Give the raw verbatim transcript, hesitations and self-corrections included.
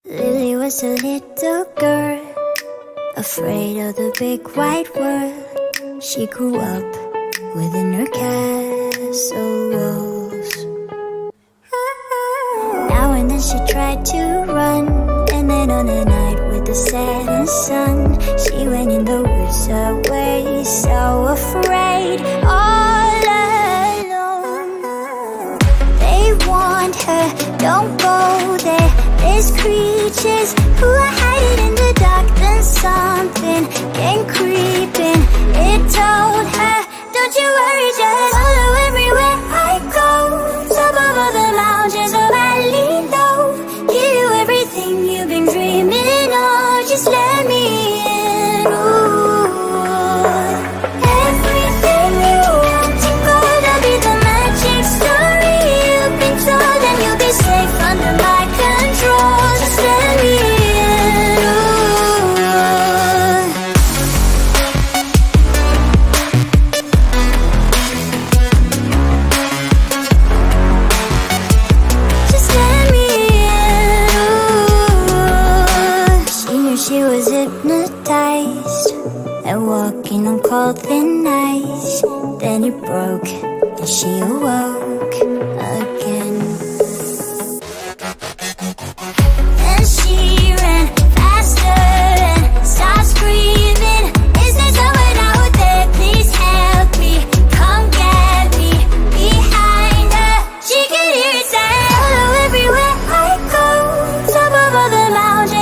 Lily was a little girl, afraid of the big white world. She grew up within her castle walls. Now and then she tried to run, and then on a night with the setting sun, she went in the woods away, so afraid, all alone. They warned her, don't go there, there's creatures who are hiding in the dark. Then something came creeping, it told her, don't you worry, just follow everywhere I go. Top of all the mountains or valley low, give you everything you've been dreaming of, just let me in. Ooh. Everything you want to go, that'll be the magic story you've been told, and you'll be safe under my control, just let me in. Ooh. Just let me in. Ooh. She knew she was hypnotized and walking on cold thin ice. Then it broke and she awoke again. And she ran faster and started screaming, is there someone out there? Please help me, come get me. Behind her, she could hear it say, follow everywhere I go. Top of all the mountains